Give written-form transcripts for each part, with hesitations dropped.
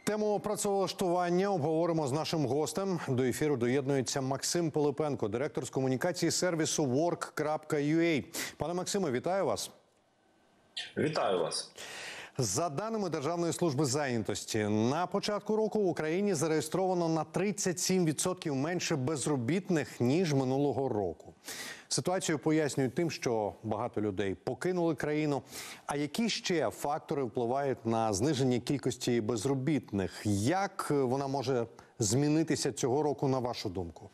Тему працевлаштування обговоримо з нашим гостем. До ефіру доєднується Максим Пилипенко, директор з комунікації сервісу Work.ua. Пане Максиме, вітаю вас. Вітаю вас. За даними Державної служби зайнятості, на початку року в Україні зареєстровано на 37% менше безробітних, ніж минулого року. Ситуацію пояснюють тим, що багато людей покинули країну. А які ще фактори впливають на зниження кількості безробітних? Як вона може змінитися цього року, на вашу думку?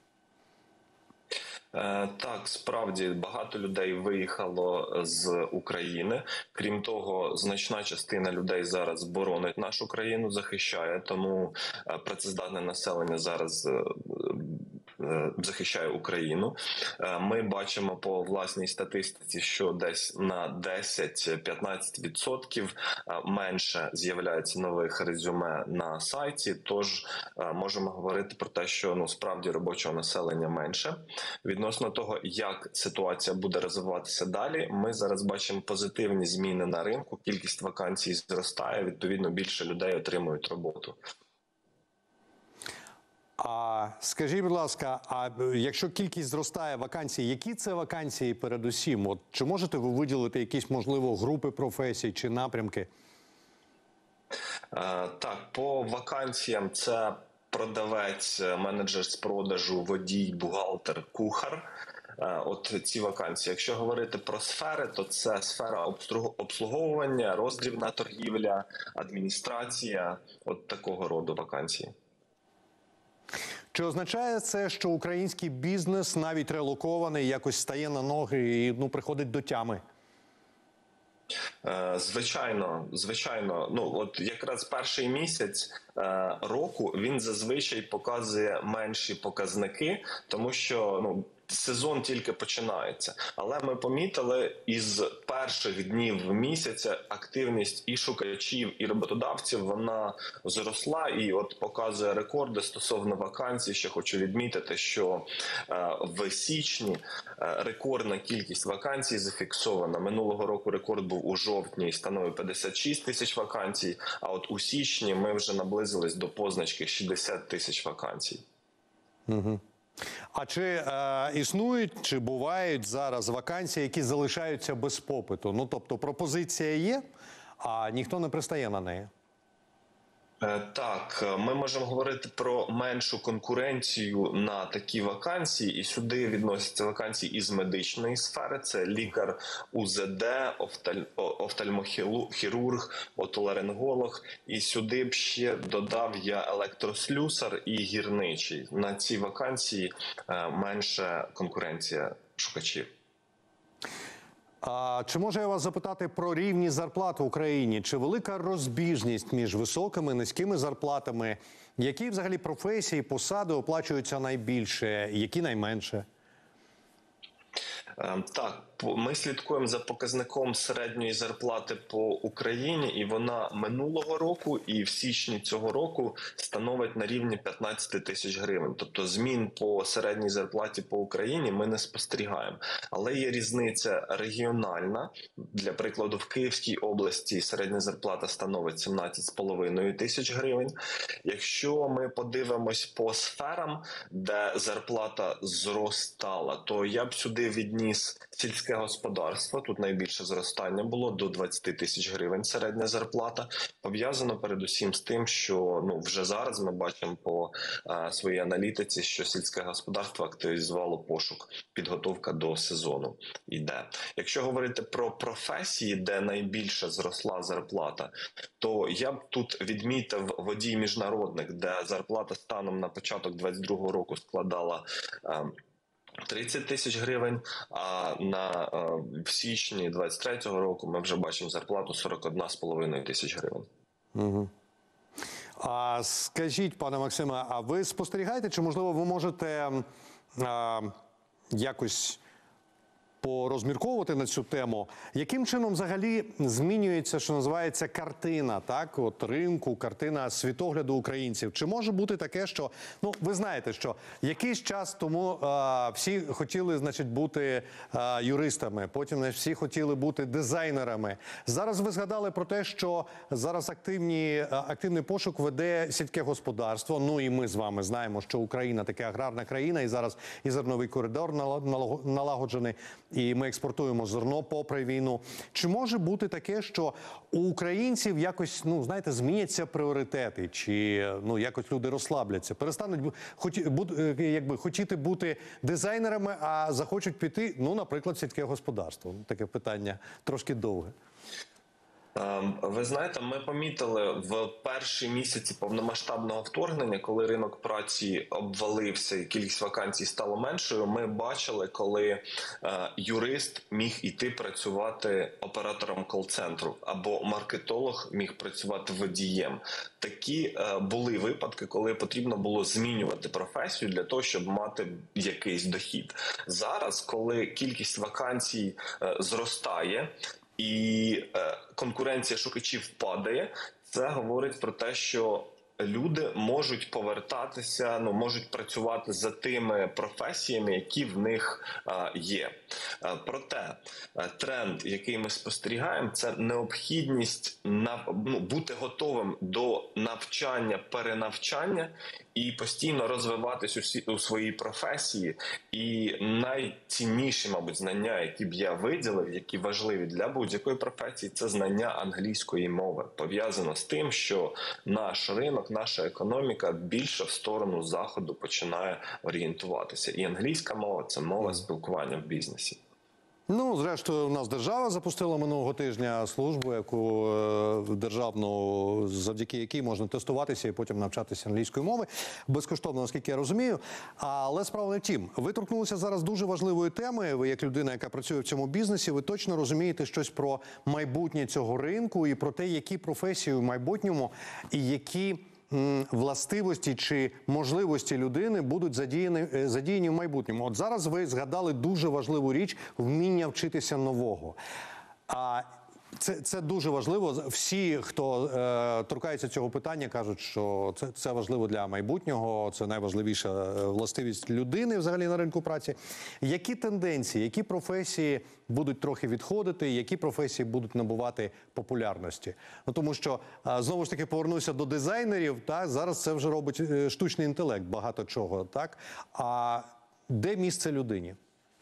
Так, справді багато людей виїхало з України. Крім того, значна частина людей зараз боронить нашу країну, захищає, тому працездатне населення зараз захищає Україну. Ми бачимо по власній статистиці, що десь на 10-15% менше з'являється нових резюме на сайті, тож можемо говорити про те, що справді робочого населення менше. Відносно того, як ситуація буде розвиватися далі, ми зараз бачимо позитивні зміни на ринку, кількість вакансій зростає, відповідно більше людей отримують роботу. А скажіть, будь ласка, а якщо кількість зростає вакансій, які це вакансії передусім? От, чи можете ви виділити якісь, можливо, групи професій чи напрямки? Так, по вакансіям це продавець, менеджер з продажу, водій, бухгалтер, кухар. От ці вакансії. Якщо говорити про сфери, то це сфера обслуговування, роздрібна торгівля, адміністрація, от такого роду вакансії. Чи означає це, що український бізнес, навіть релокований, якось стає на ноги і приходить до тями? Звичайно. От якраз перший місяць року він зазвичай показує менші показники, тому що сезон тільки починається. Але ми помітили, із перших днів місяця активність і шукачів, і роботодавців, вона зросла і от показує рекорди стосовно вакансій. Ще хочу відмітити, що в січні рекордна кількість вакансій зафіксована. Минулого року рекорд був у жовтні і становив 56 тисяч вакансій, а от у січні ми вже наблизились до позначки 60 тисяч вакансій. Угу. А чи існують, чи бувають зараз вакансії, які залишаються без попиту? Тобто пропозиція є, а ніхто не пристає на неї? Так, ми можемо говорити про меншу конкуренцію на такі вакансії, і сюди відносяться вакансії із медичної сфери. Це лікар УЗД, офтальмохірург, отоларинголог. І сюди б ще додав я електрослюсар і гірничий. На ці вакансії менша конкуренція шукачів. А чи можу я вас запитати про рівні зарплат в Україні? Чи велика розбіжність між високими і низькими зарплатами? Які взагалі професії, посади оплачуються найбільше, які найменше? Так, ми слідкуємо за показником середньої зарплати по Україні, і вона минулого року і в січні цього року становить на рівні 15 тисяч гривень. Тобто змін по середній зарплаті по Україні ми не спостерігаємо. Але є різниця регіональна. Для прикладу, в Київській області середня зарплата становить 17,5 тисяч гривень. Якщо ми подивимось по сферам, де зарплата зростала, то я б сюди відніс сільське господарство. Тут найбільше зростання було, до 20 тисяч гривень середня зарплата. Пов'язано передусім з тим, що вже зараз ми бачимо по своїй аналітиці, що сільське господарство активізувало пошук, підготовка до сезону йде. Якщо говорити про професії, де найбільше зросла зарплата, то я б тут відмітив водій міжнародник, де зарплата станом на початок 2022 року складала 30 тисяч гривень, а в січні 23-го року ми вже бачимо зарплату 41,5 тисяч гривень. Угу. А скажіть, пане Максиме, а ви спостерігаєте, чи, можливо, ви можете якось порозмірковувати на цю тему. Яким чином взагалі змінюється, що називається, картина, так, от ринку, картина світогляду українців? Чи може бути таке, що, ну, ви знаєте, що якийсь час тому всі хотіли, значить, бути юристами, потім всі хотіли бути дизайнерами. Зараз ви згадали про те, що зараз активний пошук веде сільське господарство. Ну і ми з вами знаємо, що Україна така аграрна країна, і зараз і зерновий коридор налагоджений, і ми експортуємо зерно попри війну. Чи може бути таке, що у українців якось, ну, знаєте, зміняться пріоритети, чи, ну, якось люди розслабляться, перестануть хотіти бути дизайнерами, а захочуть піти, ну, наприклад, в сільське господарство? Таке питання трошки довге. Ви знаєте, ми помітили в перші місяці повномасштабного вторгнення, коли ринок праці обвалився і кількість вакансій стало меншою, ми бачили, коли юрист міг іти працювати оператором кол-центру, або маркетолог міг працювати водієм. Такі були випадки, коли потрібно було змінювати професію для того, щоб мати якийсь дохід. Зараз, коли кількість вакансій зростає, і конкуренція шукачів падає, це говорить про те, що люди можуть повертатися, ну, можуть працювати за тими професіями, які в них є. Проте тренд, який ми спостерігаємо, це необхідність бути готовим до навчання, перенавчання і постійно розвиватись у своїй професії. І найцінніші, мабуть, знання, які б я виділив, які важливі для будь-якої професії, це знання англійської мови. Пов'язано з тим, що наш ринок, наша економіка більше в сторону Заходу починає орієнтуватися. І англійська мова – це мова спілкування в бізнесі. Ну, зрештою, у нас держава запустила минулого тижня службу, яку державну, завдяки якій можна тестуватися і потім навчатися англійської мови. Безкоштовно, наскільки я розумію. Але справа не в тім. Ви торкнулися зараз дуже важливої теми. Ви, як людина, яка працює в цьому бізнесі, ви точно розумієте щось про майбутнє цього ринку і про те, які професії в майбутньому і які властивості чи можливості людини будуть задіяні в майбутньому. От зараз ви згадали дуже важливу річ – вміння вчитися нового. Це дуже важливо. Всі, хто торкається цього питання, кажуть, що це важливо для майбутнього, це найважливіша властивість людини взагалі на ринку праці. Які тенденції, які професії будуть трохи відходити, які професії будуть набувати популярності? Ну, тому що, знову ж таки, повернуся до дизайнерів, так, зараз це вже робить штучний інтелект, багато чого, так? А де місце людині?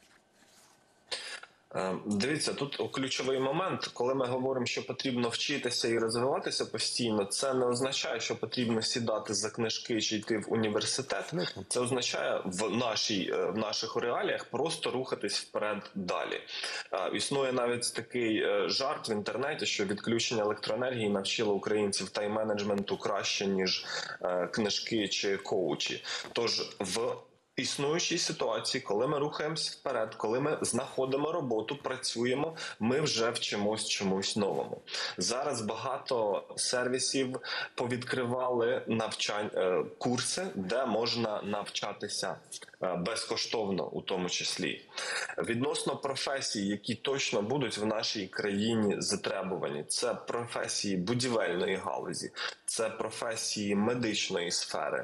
Дивіться, тут ключовий момент, коли ми говоримо, що потрібно вчитися і розвиватися постійно, це не означає, що потрібно сідати за книжки чи йти в університет. Це означає в наших реаліях просто рухатись вперед далі. Існує навіть такий жарт в інтернеті, що відключення електроенергії навчило українців тайм-менеджменту краще, ніж книжки чи коучі. Тож в існуючій ситуації, коли ми рухаємося вперед, коли ми знаходимо роботу, працюємо, ми вже вчимось чомусь новому. Зараз багато сервісів повідкривали курси, де можна навчатися безкоштовно, у тому числі. Відносно професій, які точно будуть в нашій країні затребувані, це професії будівельної галузі, це професії медичної сфери.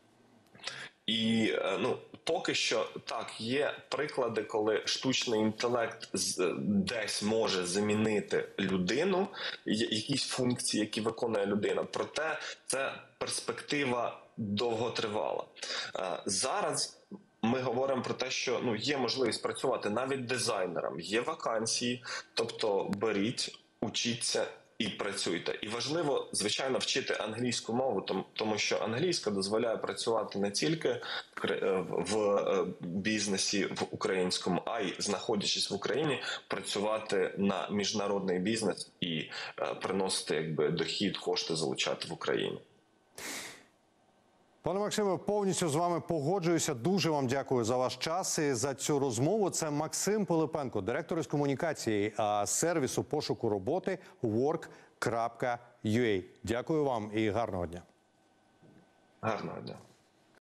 І, поки що, так, є приклади, коли штучний інтелект десь може замінити людину, якісь функції, які виконує людина. Проте це перспектива довготривала. Зараз ми говоримо про те, що є можливість працювати навіть дизайнером, є вакансії, тобто беріть, учіться і працюйте. І важливо, звичайно, вчити англійську мову, тому що англійська дозволяє працювати не тільки в бізнесі в українському, а й, знаходячись в Україні, працювати на міжнародний бізнес і приносити дохід, кошти залучати в Україні. Пане Максиме, повністю з вами погоджуюся. Дуже вам дякую за ваш час і за цю розмову. Це Максим Пилипенко, директор із комунікації сервісу пошуку роботи work.ua. Дякую вам і гарного дня. Гарного дня.